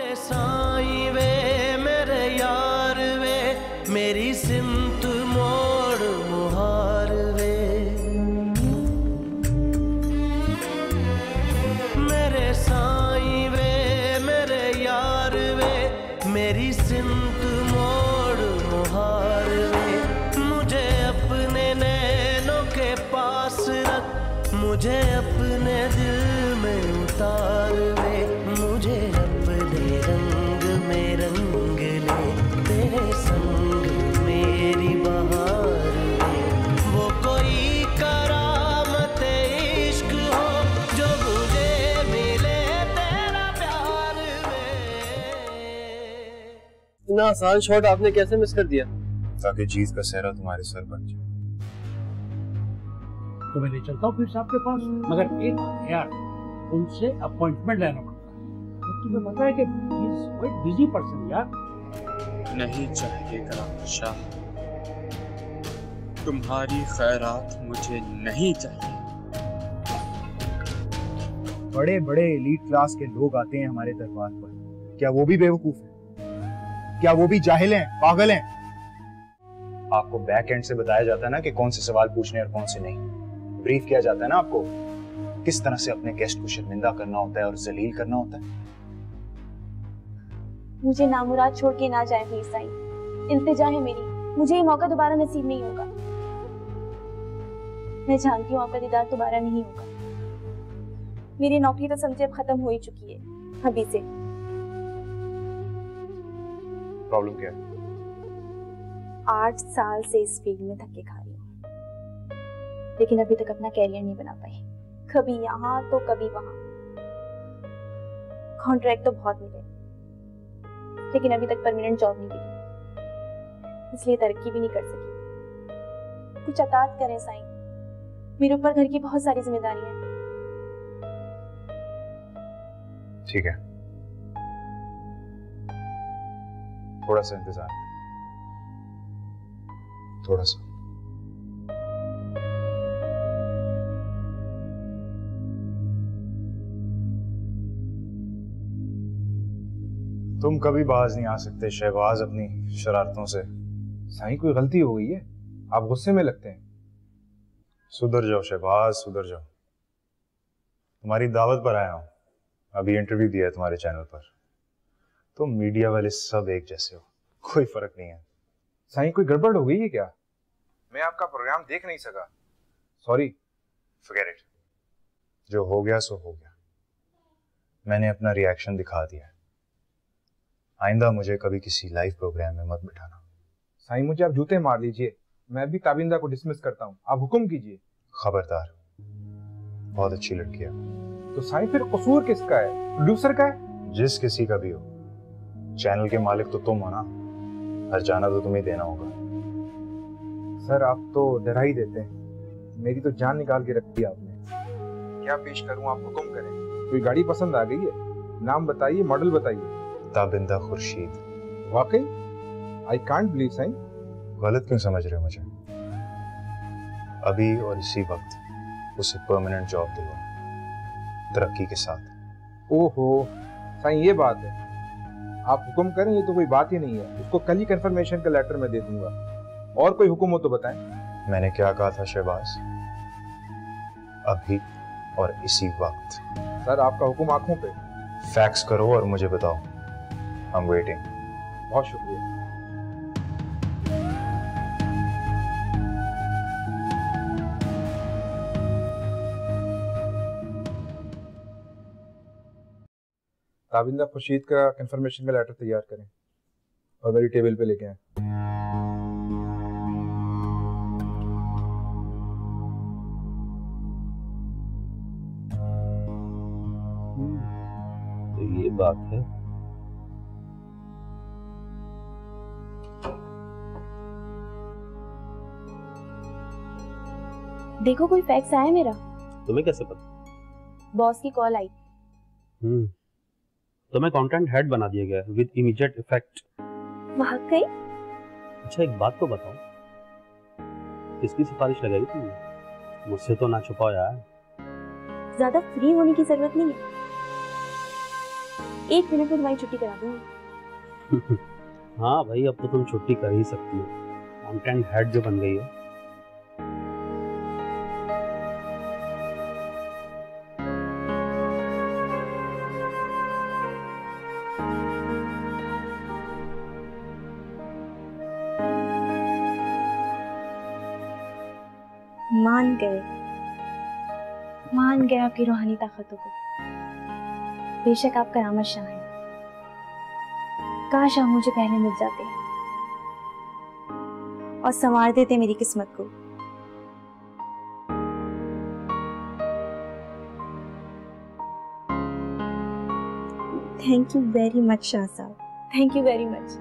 साईं वे मेरे यार वे मेरी सिमत मोड़ मुहार वे मेरे साईं वे मेरे यार वे मेरी सिमत मोड़ मुहार वे मुझे अपने नैनों के पास रख मुझे अपने दिल में उतार वे मुझे अपने रंग में रंग ले तेरे संग मेरी बहार वे वो कोई करामत इश्क हो जो मुझे मिले तेरा प्यार वे। इतना आसान शॉट आपने कैसे मिस कर दिया? ताकि जीत का सेहरा तुम्हारे सर बन जाए। तो मैं ले चलता हूँ फिर साहब के पास, मगर एक यार उनसे अपॉइंटमेंट लेना पड़ता है। तो तुम्हें पता है कि he is quite busy person यार। नहीं चाहिए कराम शाह, तुम्हारी खैरात मुझे नहीं चाहिए। बड़े बड़े एलीट क्लास के लोग आते हैं हमारे दरबार पर, क्या वो भी बेवकूफ हैं? क्या वो भी जाहिल हैं, पागल हैं? आपको बैक एंड से बताया जाता है ना कि कौन से सवाल पूछने और कौन से नहीं। ब्रीफ किया जाता है ना आपको किस तरह से अपने गेस्ट को शर्मिंदा करना होता है और जलील करना होता है। मुझे नामुराद छोड़ के ना जाए प्लीज साईं, इल्तिजा है मेरी, मुझे ये मौका दोबारा नसीब नहीं होगा। मैं जानती हूँ आपका दीदार दोबारा नहीं होगा। मेरी नौकरी तो समझे अब खत्म हो ही चुकी है अभी से। प्रॉब्लम क्या है? 8 साल से इस फील्ड में धक्के खा रही हूँ, लेकिन अभी तक अपना कैरियर नहीं बना पाई। कभी यहाँ तो कभी वहां। कॉन्ट्रैक्ट तो बहुत मिले, लेकिन अभी तक परमानेंट जॉब नहीं मिली, इसलिए तरक्की भी नहीं कर सकी। कुछ अतात करें साईं, मेरे ऊपर घर की बहुत सारी जिम्मेदारियां हैं। ठीक है, थोड़ा सा इंतजार, थोड़ा सा। तुम कभी बाज नहीं आ सकते शहबाज अपनी शरारतों से। साईं कोई गलती हो गई है, आप गुस्से में लगते हैं। सुधर जाओ शहबाज, सुधर जाओ। तुम्हारी दावत पर आया हूं, अभी इंटरव्यू दिया है तुम्हारे चैनल पर। तुम मीडिया वाले सब एक जैसे हो, कोई फर्क नहीं है। साईं कोई गड़बड़ हो गई है क्या? मैं आपका प्रोग्राम देख नहीं सका, सॉरी। फॉरगेट इट, जो हो गया सो हो गया। मैंने अपना रिएक्शन दिखा दिया है, आइंदा मुझे कभी किसी लाइव प्रोग्राम में मत बिठाना। साईं मुझे आप जूते मार दीजिए, मैं भी ताबिंदा को डिसमिस करता हूँ, आप हुक्म कीजिए। खबरदार, बहुत अच्छी लड़की है। तो साईं फिर कसूर किसका है, प्रोड्यूसर का है? जिस किसी का भी हो, चैनल के मालिक तो तुम हो ना, हर जाना तो तुम्हें देना होगा। सर आप तो डरा ही देते हैं, मेरी तो जान निकाल के रख दी आपने। क्या पेश करूं, आप हुक्म करें। कोई गाड़ी पसंद आ गई है? नाम बताइए, मॉडल बताइए। ताबिंदा खुर्शीद। वाकई? I can't believe Sain. गलत क्यों समझ रहे हो मुझे? अभी और इसी वक्त उसे परमानेंट जॉब दिलवा, तरक्की के साथ। ओहो साईं ये बात है, आप हुक्म करें, ये तो कोई बात ही नहीं है। उसको कल ही कंफर्मेशन का लेटर मैं दे दूंगा। और कोई हुक्म हो तो बताएं। मैंने क्या कहा था शहबाज? अभी और इसी वक्त। सर आपका हुक्म आंखों पे। फैक्स करो और मुझे बताओ। I am waiting. बहुत शुक्रिया। ताबिंदा खुर्शीद का कंफर्मेशन का लेटर तैयार करें और मेरी टेबल पे लेके आए। तो ये बात है। देखो कोई फैक्स आया मेरा। तुम्हें कैसे पता? बॉस की कॉल आई। तुम्हें कंटेंट हेड बना दिया गया है विद इमीडिएट इफेक्ट। वाकई? अच्छा एक बात तो बताओ, किसकी सिफारिश लगाई तुमने? मुझसे तो ना छुपाओ यार। ज्यादा फ्री होने की जरूरत नहीं है। 1 मिनट में तुम्हारी छुट्टी करा दूंगी। हाँ भाई, अब तो तुम छुट्टी कर ही सकती हो, कंटेंट हेड जो बन गई हो। मान गए आपकी रूहानी ताकतों को। बेशक आप करामत शाह हैं, काश आप मुझे पहले मिल जाते और संवार देते मेरी किस्मत को। Thank you very much Shah साहब, थैंक यू वेरी मच।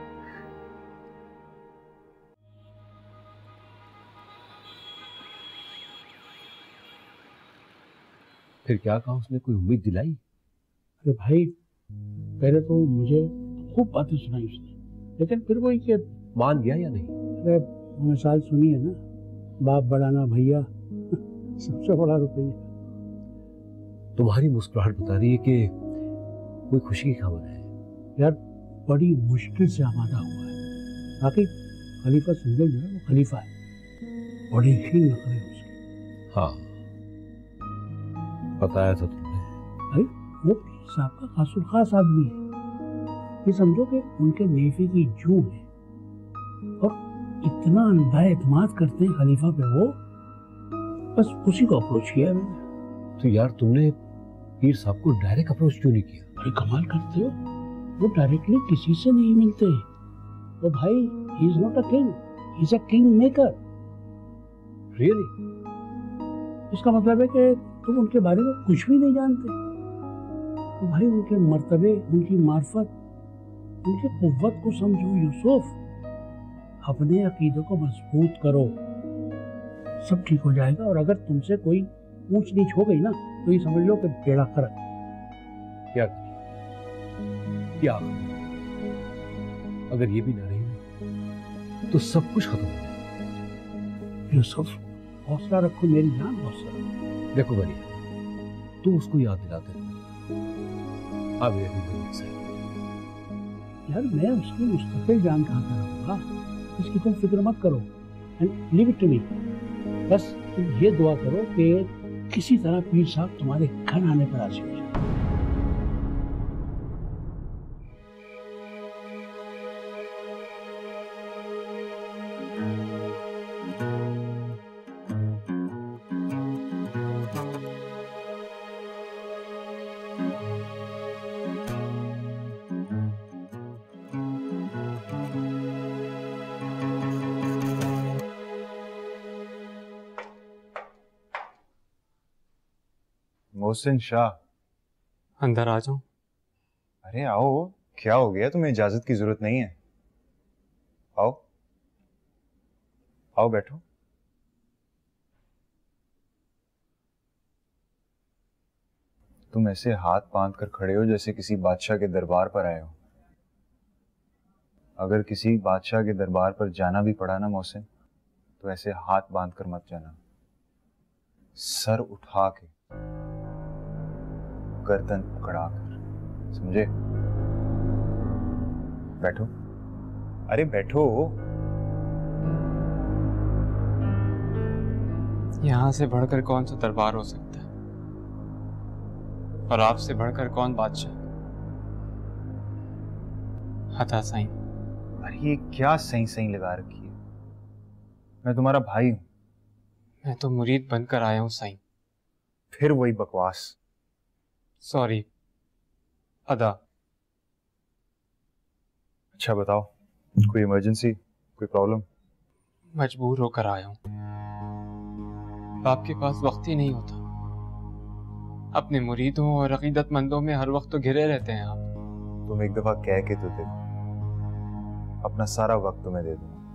फिर क्या कहा उसने, कोई उम्मीद दिलाई? अरे भाई, पहले तो मुझे खूब बातें सुनाई उसने, लेकिन फिर वही कि मान गया या नहीं? अरे मिसाल सुनी है ना, बाप बढ़ाना भैया सबसे बड़ा रुपया। तुम्हारी मुस्कुराहट बता रही है कि कोई खुशी की खबर है। यार बड़ी मुश्किल से आमादा हुआ है। बाकी खलीफा सुंदर जो है वो खलीफा है, बड़े ही नखरे उसके। हाँ, बताया था तुमने। भाई वो पीर साहब का खासुल खास आदमी है। ये समझो कि उनके नेफे की जूं है और इतना अंधा एतमाद करते हैं खलीफा पे वो, बस उसी को अप्रोच किया है मैंने। तो यार तुमने पीर साहब को डायरेक्ट अप्रोच क्यों नहीं किया? अरे कमाल करते हो, वो डायरेक्टली किसी से नहीं मिलते। तो भाई he is not a king, he is a king maker. Really? इसका मतलब है कि तुम उनके बारे में कुछ भी नहीं जानते। तो भाई उनके मर्तबे, उनकी मार्फत, उनकी कुव्वत को समझो यूसुफ। अपने अकीदे को मजबूत करो, सब ठीक हो जाएगा। और अगर तुमसे कोई ऊंच नीच हो गई ना, तो ये समझ लो कि बेड़ा गर्क। क्या क्या अगर ये भी ना रही तो सब कुछ खत्म हो जाएगा। यूसुफ हौसला रखो मेरी जान, हौसला। देखो बनी, तू उसको याद दिलाते रहो। अब ये भी यार मैं उसकी मुस्तकिल जान कहाँ कर रहूँगा, इसकी तुम फिक्र मत करो। And leave it to me. बस तुम ये दुआ करो कि किसी तरह पीर साहब तुम्हारे घर आने पर राजी हो जाए। मोहसिन शाह, अंदर आ जाऊं? अरे आओ, क्या हो गया? तुम्हें इजाजत की जरूरत नहीं है। आओ आओ, बैठो। तुम ऐसे हाथ बांध कर खड़े हो जैसे किसी बादशाह के दरबार पर आए हो। अगर किसी बादशाह के दरबार पर जाना भी पड़ा ना मोहसिन, तो ऐसे हाथ बांध कर मत जाना। सर उठा के, गर्दन पकड़ा कर, समझे? बैठो। अरे बैठो। यहां से बढ़कर कौन सा दरबार हो सकता है, और आपसे बढ़कर कौन बादशाह? हता साईं। अरे ये क्या सही सही लगा रखी है? मैं तुम्हारा भाई हूं। मैं तो मुरीद बनकर आया हूं साईं। फिर वही बकवास। सॉरी अदा। अच्छा बताओ, कोई इमरजेंसी, कोई प्रॉब्लम? मजबूर होकर आया हूं। आपके पास वक्त ही नहीं होता। अपने मुरीदों और अकीदतमंदों में हर वक्त तो घिरे रहते हैं आप। तुम एक दफा कह के तो देखो, अपना सारा वक्त तुम्हें दे दूंगा,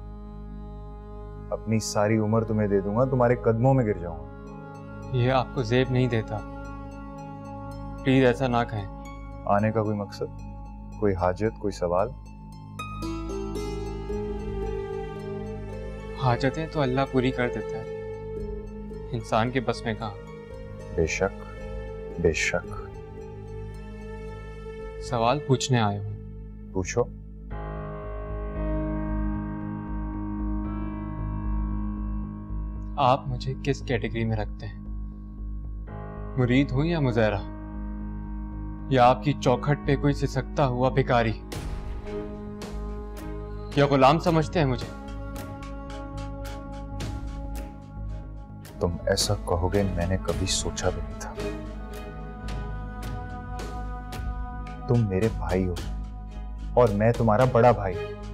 अपनी सारी उम्र तुम्हें दे दूंगा, तुम्हारे कदमों में गिर जाऊंगा। ये आपको जेब नहीं देता, प्लीज ऐसा ना कहें। आने का कोई मकसद, कोई हाजत, कोई सवाल? हाजतें तो अल्लाह पूरी कर देता है, इंसान के बस में कहाँ। बेशक बेशक। सवाल पूछने आया हूँ। पूछो। आप मुझे किस कैटेगरी में रखते हैं? मुरीद हूं या मुज़ैरा, या आपकी चौखट पे कोई सिसकता हुआ भिखारी, या गुलाम समझते हैं मुझे? तुम ऐसा कहोगे मैंने कभी सोचा भी नहीं था। तुम मेरे भाई हो और मैं तुम्हारा बड़ा भाई,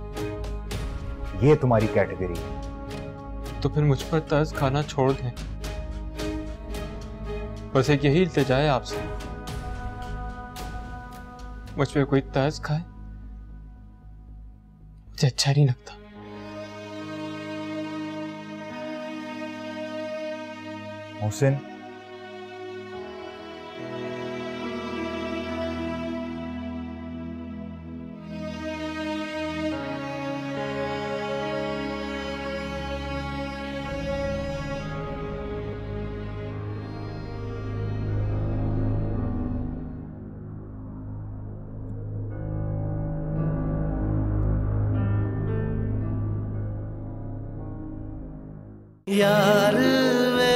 ये तुम्हारी कैटेगरी है। तो फिर मुझ पर तरस खाना छोड़ दें। बस एक यही इल्तिजा है आपसे, मुझ पे कोई तरस खाए मुझे अच्छा नहीं लगता। मोहसिन, यार वे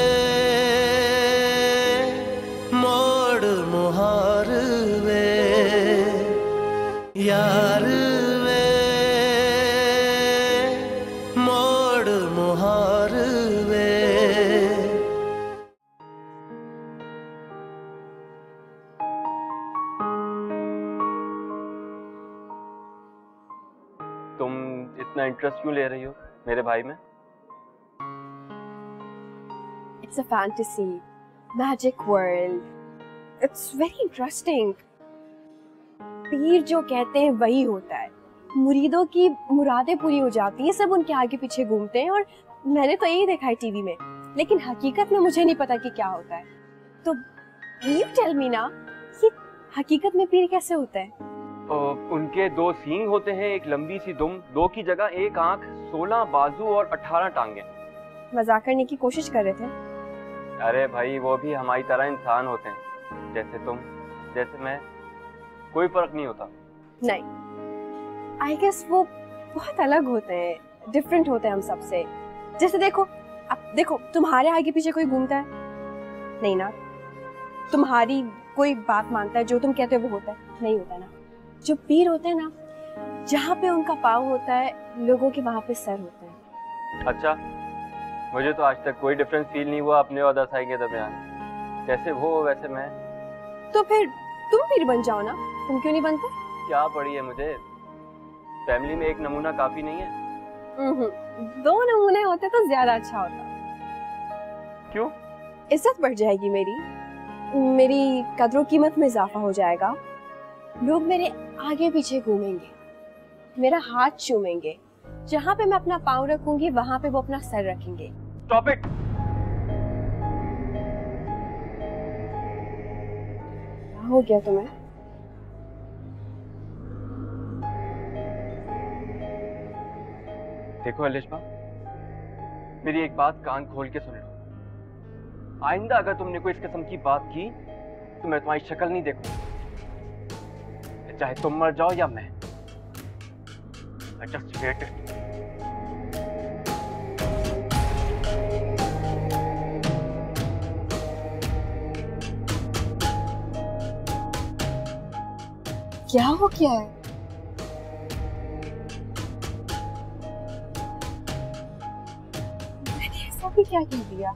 मोड़ मुहार वे, यार वे मोड़ मुहार वे। तुम इतना इंटरेस्ट क्यों ले रही हो मेरे भाई में? It's a fantasy, magic world. It's very interesting. पीर जो कहते हैं वही होता है, मुरीदों की मुरादें पूरी हो जाती हैं, सब उनके आगे पीछे घूमते हैं, और मैंने तो यही देखा है टीवी में, लेकिन हकीकत में मुझे नहीं पता कि क्या होता है। तो you tell me ना, ये हकीकत में पीर कैसे होता है? उनके 2 सींग होते हैं, एक लंबी सी दुम, 2 की जगह 1 आंख, 16 बाजू और 18 टांगे। मजाक करने की कोशिश कर रहे थे? अरे भाई, वो भी हमारी तरह इंसान होते हैं, जैसे तुम, जैसे मैं, कोई फर्क नहीं होता। नहीं, आई गेस वो बहुत अलग होते हैं, डिफरेंट होते हैं हम सबसे। जैसे देखो, अब देखो, तुम्हारे आगे पीछे कोई घूमता है नहीं ना, तुम्हारी कोई बात मानता है, जो तुम कहते हो वो होता है नहीं होता ना। जो पीर होते हैं ना, जहाँ पे उनका पाँव होता है, लोगों के वहाँ पे सर होते हैं। अच्छा, मुझे तो आज तक कोई डिफरेंस फील नहीं हुआ अपने और दसाई के दरमियान। जैसे वो वैसे मैं। तो फिर तुम पीर बन जाओ ना, तुम क्यों नहीं बनते? क्या पड़ी है मुझे? फैमिली में एक नमूना काफी नहीं है? 2 नमूने होते तो ज्यादा अच्छा होता। क्यों? इज्जत बढ़ जाएगी मेरी कदरों कीमत में इजाफा हो जाएगा, लोग मेरे आगे पीछे घूमेंगे, मेरा हाथ चूमेंगे, जहाँ पे मैं अपना पाँव रखूंगी वहां पे वो अपना सर रखेंगे। Stop it! क्या हो गया तुम्हें? देखो अलिशा, मेरी एक बात कान खोल के सुन लो। आइंदा अगर तुमने कोई इस किस्म की बात की तो मैं तुम्हारी शक्ल नहीं देखूंगा, चाहे तुम मर जाओ या मैं। I just hate it. क्या हो गया है? मैंने ऐसा भी क्या कह दिया?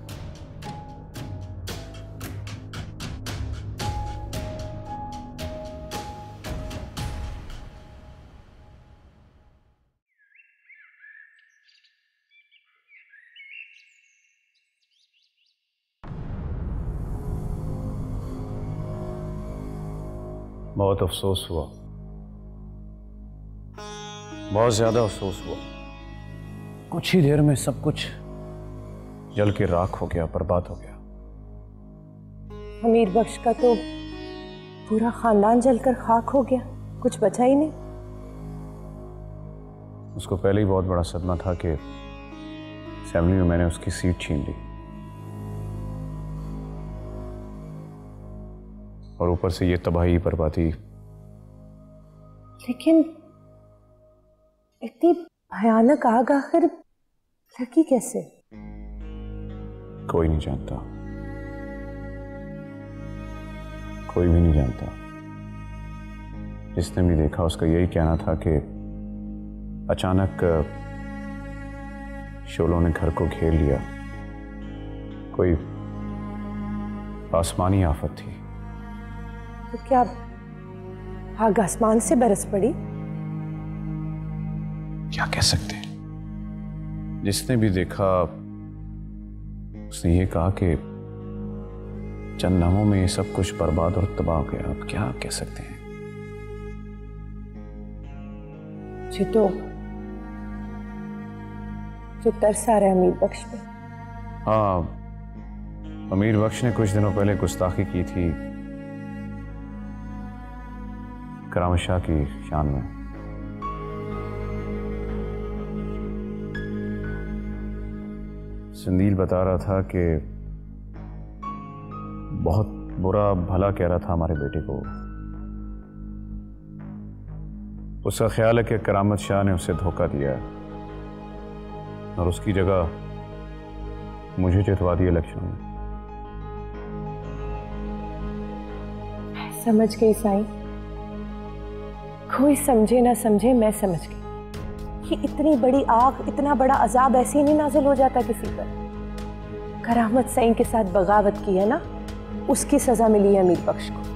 बहुत अफसोस हुआ, बहुत ज्यादा अफसोस हुआ। कुछ ही देर में सब कुछ जल के राख हो गया, बर्बाद हो गया। अमीर बख्श का तो पूरा खानदान जलकर खाक हो गया, कुछ बचा ही नहीं। उसको पहले ही बहुत बड़ा सदमा था कि असेंबली में मैंने उसकी सीट छीन ली, और ऊपर से ये तबाही बर्बादी लेकिन इतनी भयानक आग आखिर लगी कैसे? कोई नहीं जानता, कोई भी नहीं जानता। जिसने भी देखा उसका यही कहना था कि अचानक शोलों ने घर को घेर लिया। कोई आसमानी आफत थी। तो क्या आग आसमान से बरस पड़ी? क्या कह सकते हैं। जिसने भी देखा उसने ये कहा कि चंद लम्हों में ये सब कुछ बर्बाद और तबाह हो गया। अब क्या कह सकते हैं। मुझे तो तरस आ रहा है अमीर बख्श पे। हाँ, अमीर बख्श ने कुछ दिनों पहले गुस्ताखी की थी करामत शाह की शान में। संदील बता रहा था कि बहुत बुरा भला कह रहा था हमारे बेटे को। उसका ख्याल है कि करामत शाह ने उसे धोखा दिया है और उसकी जगह मुझे जितवा दिया इलेक्शन में। समझ गई साईं, कोई समझे ना समझे मैं समझ गई कि इतनी बड़ी आग, इतना बड़ा अजाब ऐसे ही नहीं नाजिल हो जाता किसी पर। करामत साईं के साथ बगावत की है ना, उसकी सजा मिली है अमीर बख्श को।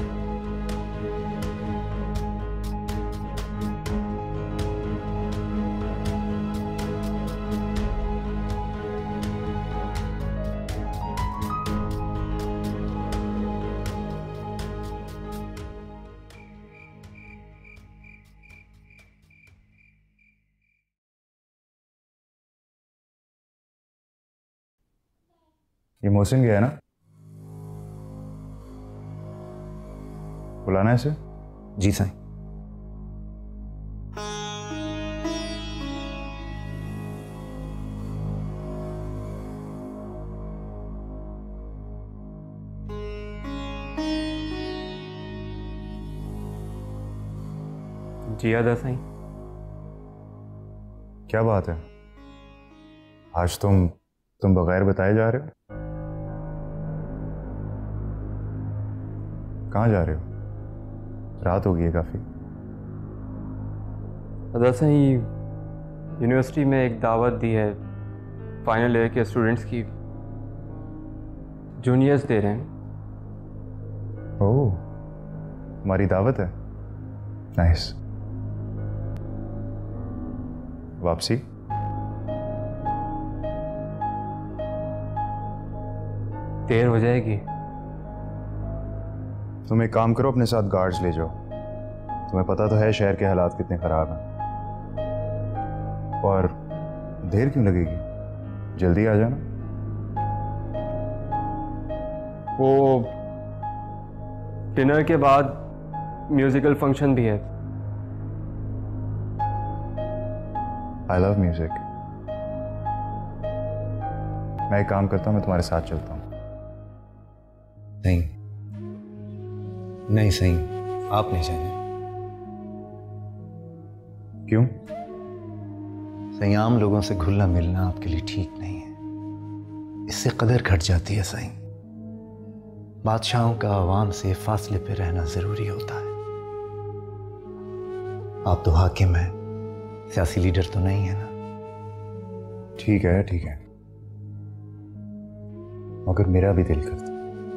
ये मोहसिन गया है ना? बुलाना है इसे? जी साईं। जी आदा साईं। क्या बात है, आज तुम बगैर बताए जा रहे हो? कहाँ जा रहे हो? रात हो गई है काफी। आदा साईं, यूनिवर्सिटी में एक दावत दी है फाइनल ईयर के स्टूडेंट्स की, जूनियर्स दे रहे हैं। ओह, हमारी दावत है। नाइस। वापसी? देर हो जाएगी। तुम एक काम करो, अपने साथ गार्ड्स ले जाओ। तुम्हें पता तो है शहर के हालात कितने खराब हैं। और देर क्यों लगेगी, जल्दी आ जाना। वो डिनर के बाद म्यूजिकल फंक्शन भी है। I love music. मैं एक काम करता हूँ, मैं तुम्हारे साथ चलता हूँ। नहीं नहीं सही, आप नहीं जाने। क्यों? सही, आम लोगों से घुलना मिलना आपके लिए ठीक नहीं है। इससे कदर घट जाती है सही। बादशाहों का आवाम से फासले पे रहना जरूरी होता है। आप तो हाकिम हैं, सियासी लीडर तो नहीं है ना। ठीक है ठीक है, मगर मेरा भी दिल करता है,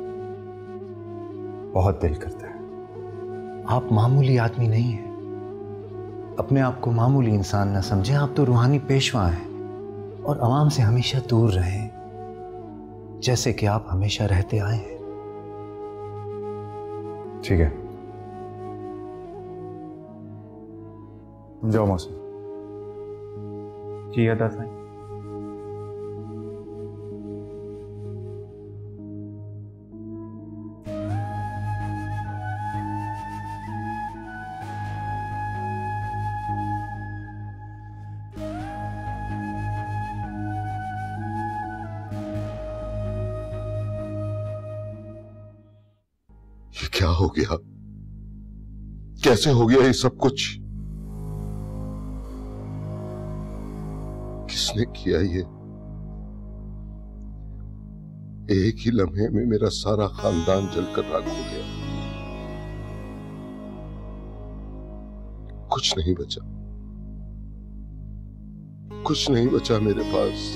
बहुत दिल करता है। आप मामूली आदमी नहीं हैं। अपने आप को मामूली इंसान ना समझें। आप तो रूहानी पेशवा हैं और आवाम से हमेशा दूर रहें, जैसे कि आप हमेशा रहते आए हैं। ठीक है, तुम जाओ मौसम। जी अदा साईं। क्या हो गया? कैसे हो गया ये सब कुछ? किसने किया ये? एक ही लम्हे में मेरा सारा खानदान जलकर राख हो गया। कुछ नहीं बचा, कुछ नहीं बचा मेरे पास।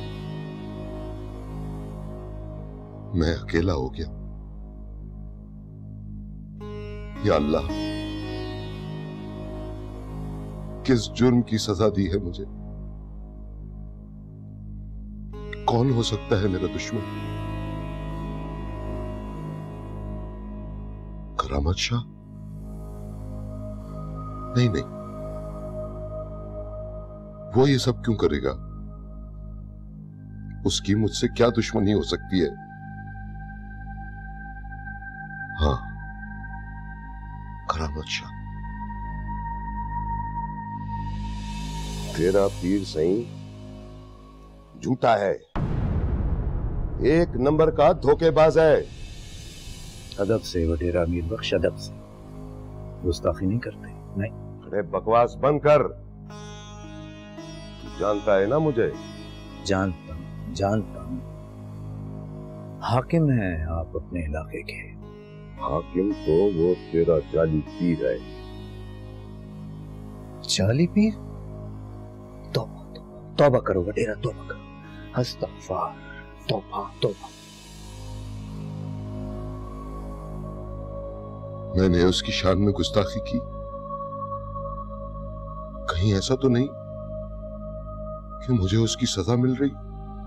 मैं अकेला हो गया। या अल्लाह, किस जुर्म की सजा दी है मुझे? कौन हो सकता है मेरा दुश्मन? करामत शाह? नहीं नहीं, वो ये सब क्यों करेगा? उसकी मुझसे क्या दुश्मनी हो सकती है? हाँ, करामत शाह। तेरा पीर सही झूठा है, एक नंबर का धोखेबाज है। अदब से वडेरा अमीर बख्श, अदब से। गुस्ताखी नहीं करते। नहीं। अरे बकवास बंद कर। तू जानता है ना मुझे? जानता हूं, जानता हूं। हाकिम है आप अपने इलाके के। हाकिम तो वो तेरा जाली पीर है। जाली पीर? तौबा तौबा करो वडेरा, तौबा करो। अस्तगफार, तौबा तौबा। मैंने उसकी शान में गुस्ताखी की? कहीं ऐसा तो नहीं कि मुझे उसकी सजा मिल रही?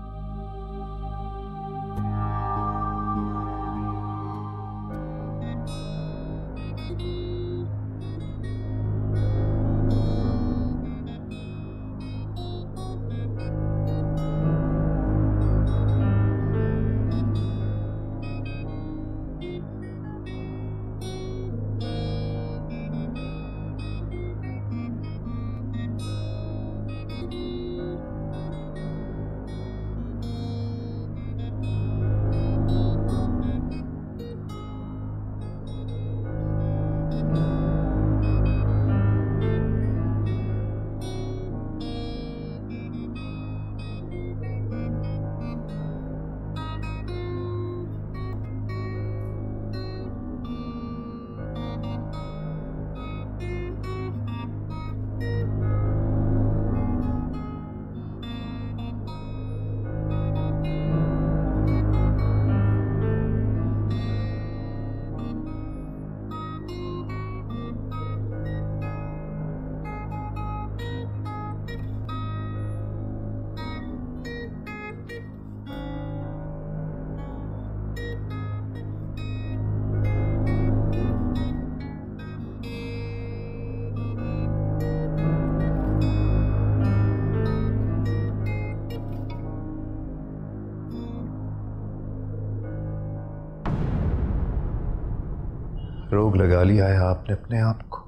रोग लगा लिया है आपने अपने आप को।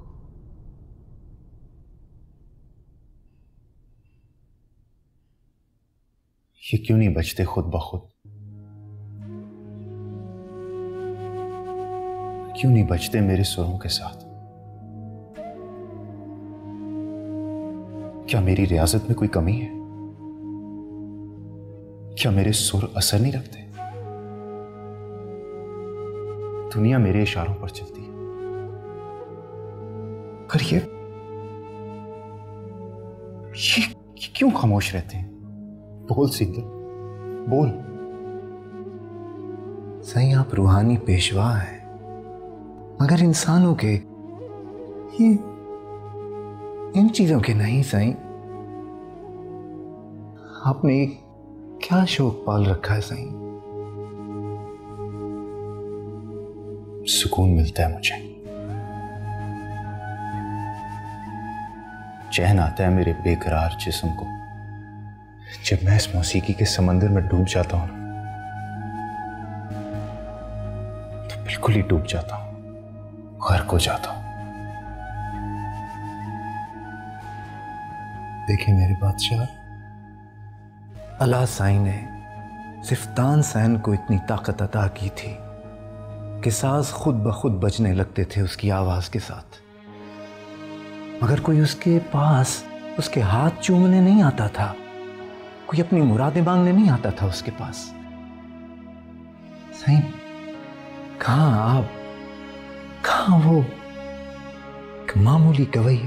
ये क्यों नहीं बचते खुद ब खुद? क्यों नहीं बचते मेरे सुरों के साथ? क्या मेरी रियाजत में कोई कमी है? क्या मेरे सुर असर नहीं रखते? दुनिया मेरे इशारों पर चलती है, पर ये क्यों खामोश रहते हैं? बोल सिंदर, बोल। सही आप रूहानी पेशवा हैं, मगर इंसानों के ये इन चीजों के नहीं। सही आपने क्या शौक पाल रखा है? सही सुकून मिलता है मुझे, चैन आता है मेरे बेकरार जिस्म को जब मैं इस मौसीकी के समंदर में डूब जाता हूं, तो बिल्कुल ही डूब जाता हूं, गर्क हो जाता हूं। देखिए मेरे बादशाह, अल्लाह साईं ने सिर्फ तानसेन को इतनी ताकत अता की थी कि साज खुद ब खुद बजने लगते थे उसकी आवाज के साथ। मगर कोई उसके पास उसके हाथ चूमने नहीं आता था, कोई अपनी मुरादें मांगने नहीं आता था उसके पास। सही कहां आप, कहां वो एक मामूली गवैया?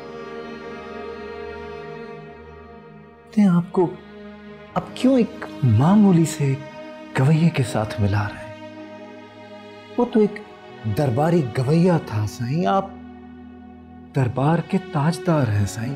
आपको अब क्यों एक मामूली से गवैये के साथ मिला रहे हैं? वो तो एक दरबारी गवैया था साईं, आप दरबार के ताजदार हैं साईं।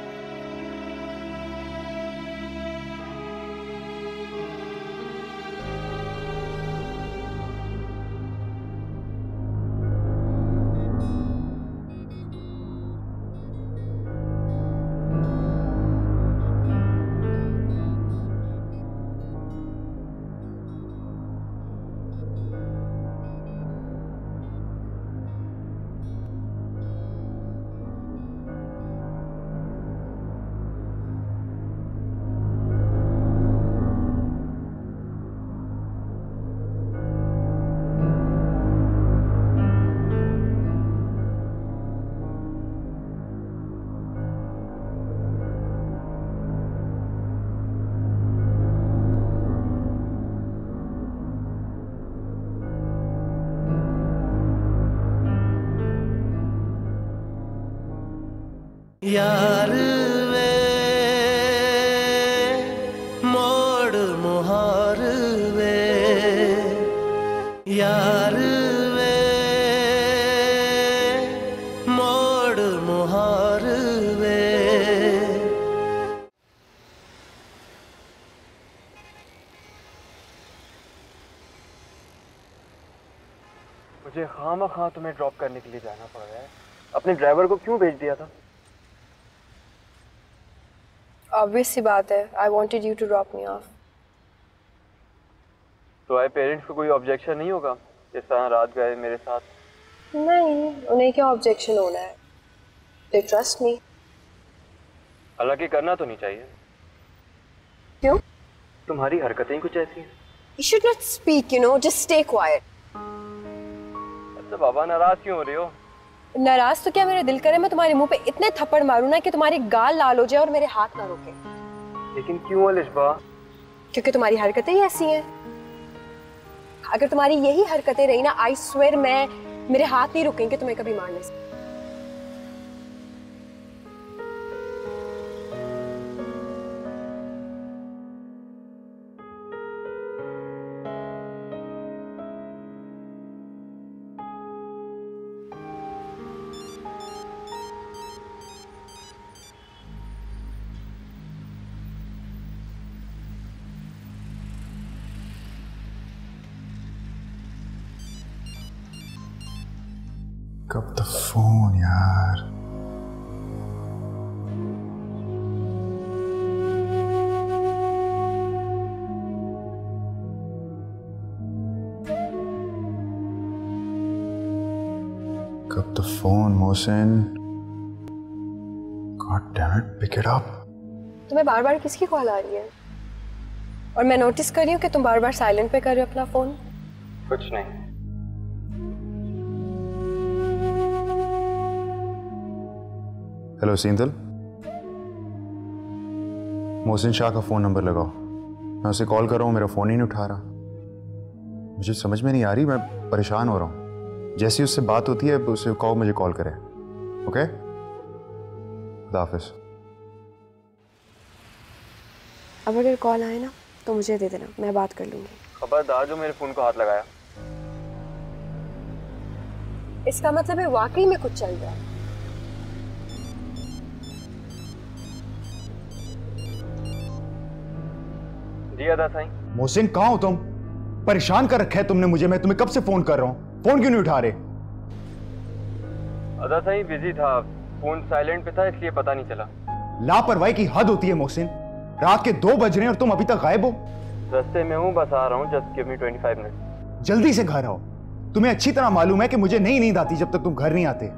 यार वे मोड़ मुहार वे, यार वे मोड़ मुहार वे। मुझे खामखा तुम्हें ड्रॉप करने के लिए जाना पड़ रहा है। अपने ड्राइवर को क्यों भेज दिया था? Obvious सी बात है, I wanted you to drop me off. तो आए पेरेंट्स को कोई ऑब्जेक्शन नहीं होगा इस तरह रात गए मेरे साथ? नहीं, उन्हें क्या ऑब्जेक्शन होना है? They trust me. हालांकि करना तो नहीं चाहिए। क्यों? तुम्हारी हरकतें कुछ ऐसी हैं। You should not speak, you know, just stay quiet. अच्छा बाबा, नाराज क्यों हो रही हो? नाराज तो क्या, मेरा दिल करे मैं तुम्हारे मुंह पे इतने थप्पड़ मारूं ना कि तुम्हारी गाल लाल हो जाए और मेरे हाथ ना रुके। लेकिन क्यों अलिशबा? क्योंकि तुम्हारी हरकतें ही ऐसी हैं। अगर तुम्हारी यही हरकतें रही ना, आई स्वेयर मेरे हाथ नहीं रुकेंगे तुम्हें कभी मारने से। कब द फोन यार। कब द phone Mohsin. God damn it, pick it up. तुम्हें बार बार किसकी कॉल आ रही है? और मैं नोटिस कर रही हूँ कि तुम बार बार साइलेंट पे कर रहे हो अपना फोन। कुछ नहीं। हेलो सींतल, मोहसिन शाह का फ़ोन नंबर लगाओ। मैं उसे कॉल कर रहा हूँ, मेरा फ़ोन ही नहीं उठा रहा। मुझे समझ में नहीं आ रही, मैं परेशान हो रहा हूँ। जैसी उससे बात होती है उसे कहो मुझे कॉल करे। ओके, खुदा हाफिज़। अब अगर कॉल आए ना तो मुझे दे देना, मैं बात कर लूँगी। खबरदार जो मेरे फ़ोन को हाथ लगाया। इसका मतलब है वाकई में कुछ चल रहा है। जी अदा साईं। मोहसिन कहाँ हो तुम? परेशान कर रखा है तुमने मुझे। मैं तुम्हें कब से फोन कर रहा हूँ, फोन क्यों नहीं उठा रहे? अदा साईं बिजी था, फोन साइलेंट पे था इसलिए पता नहीं चला। लापरवाही की हद होती है मोहसिन। रात के 2 बज रहे हैं और तुम अभी तक गायब हो। रास्ते में हूँ, बस आ रहा हूँ। Just give me 25 minute. जल्दी से घर आओ। तुम्हें अच्छी तरह मालूम है कि मुझे नहीं नींद आती जब तक तुम घर नहीं आते।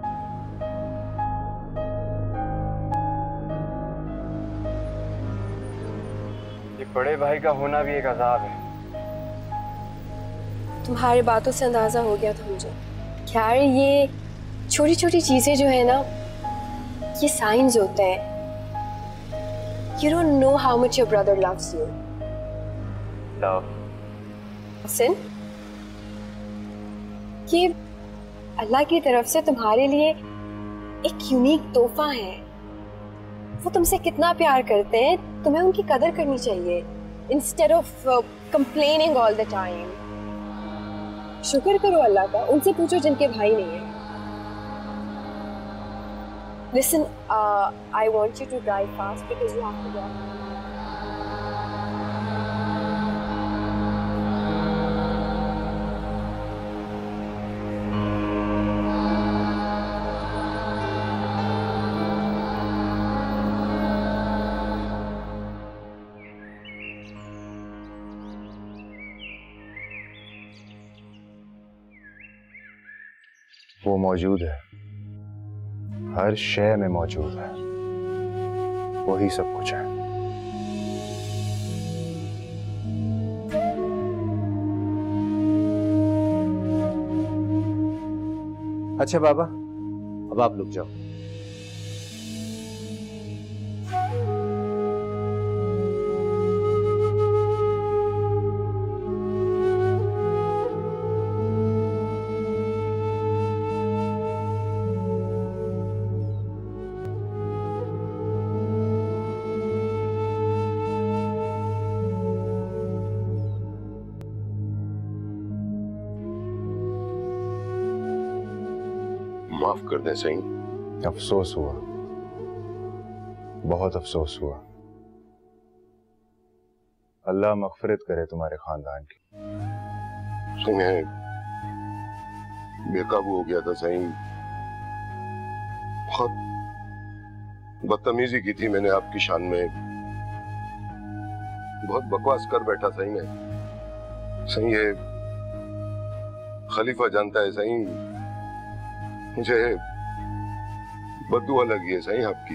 बड़े भाई का होना भी एक अजाब है। तुम्हारी बातों से अंदाजा हो गया था मुझे। खैर ये छोटी छोटी चीजें जो है ना, ये साइंस होते हैं। You don't know how much your brother loves you. Love. Sin, ये अल्लाह की तरफ से तुम्हारे लिए एक यूनिक तोहफा है। वो तुमसे कितना प्यार करते हैं, तुम्हें उनकी कदर करनी चाहिए instead of complaining all the time. शुक्र करो अल्लाह का, उनसे पूछो जिनके भाई नहीं है। Listen, I want you to drive fast because you have to go. वो मौजूद है, हर शय में मौजूद है, वही सब कुछ है। अच्छा बाबा, अब आप रुक जाओ। माफ कर दें सही। अफसोस हुआ, बहुत अफसोस हुआ। अल्लाह मगफिरत करे तुम्हारे खानदान की। मैं बेकाबू हो गया था सही, बहुत बदतमीजी की थी मैंने आपकी शान में, बहुत बकवास कर बैठा सही मैं। सही है, खलीफा जानता है सही, मुझे बद्दुआ लगी है सही आपकी।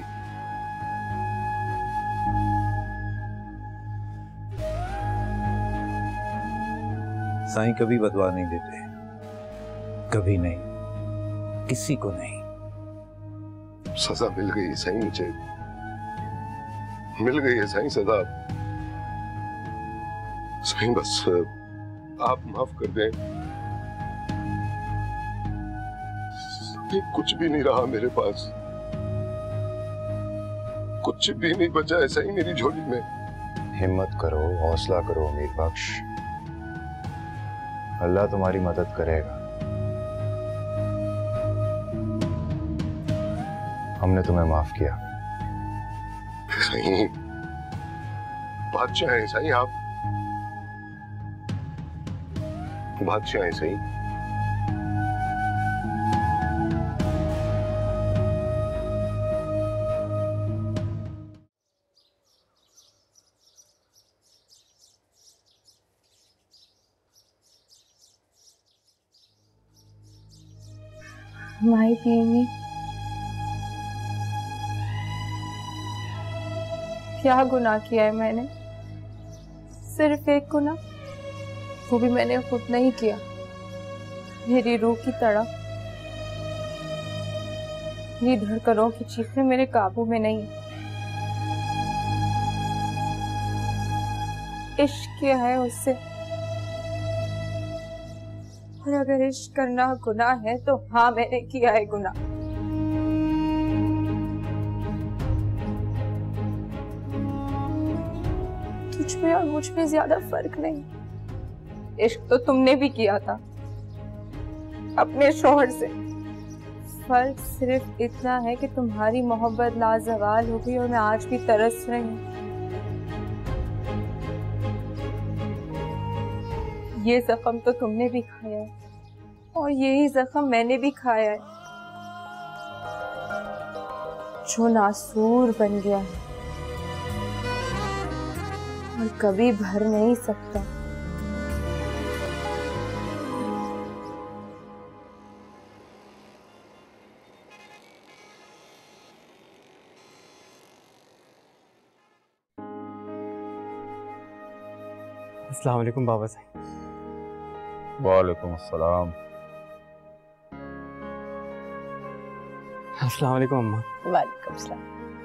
साईं कभी बदवा नहीं देते, कभी नहीं, किसी को नहीं। सजा मिल गई सही, मुझे मिल गई है सही सजा। सही बस आप माफ कर दें, कुछ भी नहीं रहा मेरे पास, कुछ भी नहीं बचा है सही मेरी झोली में। हिम्मत करो, हौसला करो अमीर बख्श, अल्लाह तुम्हारी मदद करेगा। हमने तुम्हें माफ किया। सही बादशाह हैं सही आप, बादशाह हैं सही। माई देवी, क्या गुनाह किया है मैंने? सिर्फ एक गुनाह, वो भी मैंने खुद नहीं किया। मेरी रूह की तड़प, मेरी धड़कनों की चीखें मेरे काबू में नहीं। इश्क किया है उससे, और अगर इश्क करना गुनाह है तो हाँ, मैंने किया है गुनाह। तुझ में और मुझ में ज्यादा फर्क नहीं। इश्क तो तुमने भी किया था अपने शौहर से। फर्क सिर्फ इतना है कि तुम्हारी मोहब्बत लाजवाल हो गई और मैं आज भी तरस रही हूँ। ये जख्म तो तुमने भी खाया है और यही जख्म मैंने भी खाया है, जो नासूर बन गया है और कभी भर नहीं सकता। अस्सलाम वालेकुम बाबा साहब। वालेकुम अस्सलाम। अस्सलाम वालेकुम अम्मा। वालेकुम सलाम।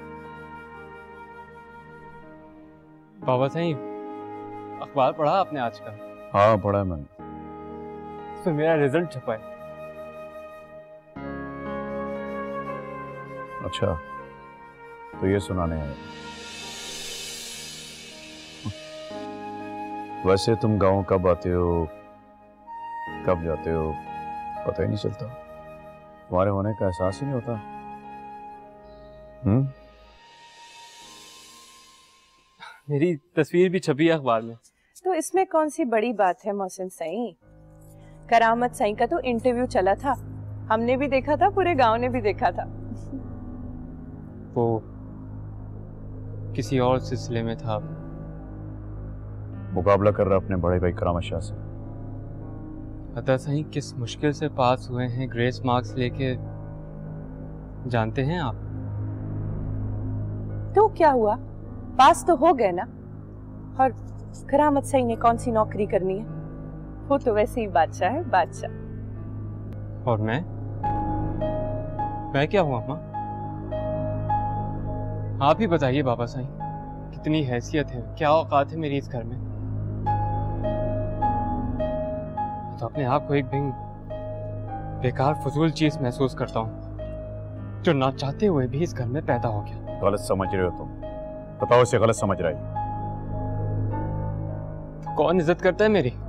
बाबा साईं, अखबार पढ़ा आपने आज का? हाँ पढ़ा है मैंने। इसमें मेरा रिजल्ट छपा है। अच्छा, तो ये सुनाने आए। वैसे तुम गांव कब आते हो कब जाते हो पता ही नहीं चलता, तुम्हारे होने का एहसास ही नहीं होता। मेरी तस्वीर भी छपी है अखबार में। तो इसमें कौन सी बड़ी बात है मोहसिन साईं? करामत साईं का तो इंटरव्यू चला था, हमने भी देखा था, पूरे गांव ने भी देखा था। वो किसी और सिलसिले में था। मुकाबला कर रहा अपने बड़े भाई करामत शाह से। अता साईं किस मुश्किल से पास हुए हैं ग्रेस मार्क्स लेके, जानते हैं आप? तो क्या हुआ, पास तो हो गए ना। और करामत साईं ने कौन सी नौकरी करनी है, वो तो वैसे ही बादशाह है, बादशाह। और मैं क्या हुआ अम्मा? आप ही बताइए बाबा साईं, कितनी हैसियत है, क्या औकात है मेरी इस घर में। तो अपने आप को एक बेकार फजूल चीज महसूस करता हूँ जो ना चाहते हुए भी इस घर में पैदा हो गया। गलत समझ रहे हो तुम, बताओ इसे गलत समझ रहा है। तो कौन इज्जत करता है मेरी?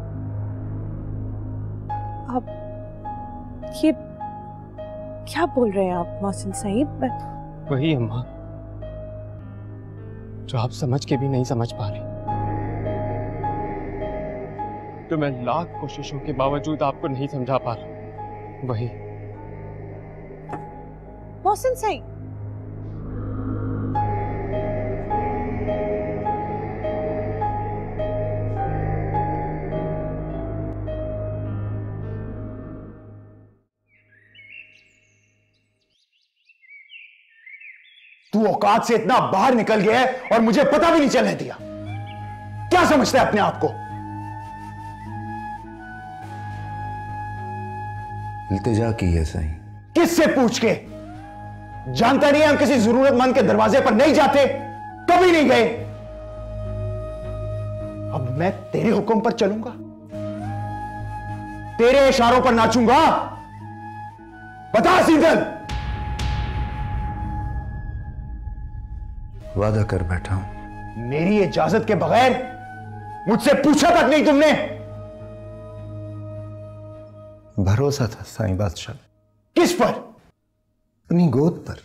आप ये क्या बोल रहे हैं आप मोहसिन साहिब? वही अम्मा जो आप समझ के भी नहीं समझ पा रही, तो मैं लाख कोशिशों के बावजूद आपको नहीं समझा पा रहा। वही मोहसिन साईं, तू औकात से इतना बाहर निकल गया है और मुझे पता भी नहीं चलने दिया। क्या समझता है अपने आप को? इल्तिजा की है साईं। किससे पूछ के? जानता नहीं है हम किसी जरूरतमंद के दरवाजे पर नहीं जाते, कभी नहीं गए। अब मैं तेरे हुक्म पर चलूंगा, तेरे इशारों पर नाचूंगा? बता सीधन। वादा कर बैठा हूं। मेरी इजाजत के बगैर मुझसे पूछा तक नहीं तुमने। भरोसा था साईं बादशाह। किस पर? अपनी गोद पर,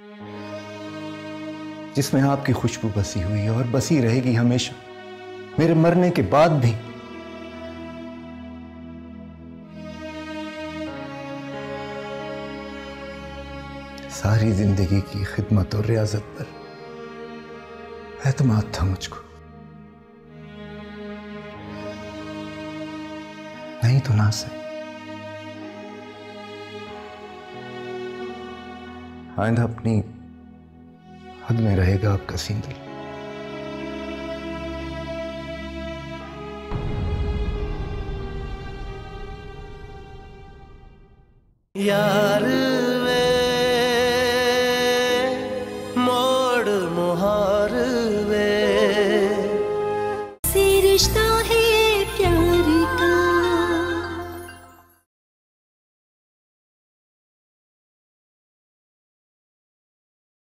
जिसमें आपकी खुशबू बसी हुई है और बसी रहेगी हमेशा, मेरे मरने के बाद भी। सारी जिंदगी की खिदमत और रियाजत पर एतमाद था मुझको। नहीं तो ना सही। आइंदा अपनी हद में रहेगा आपका सिंदूर। यार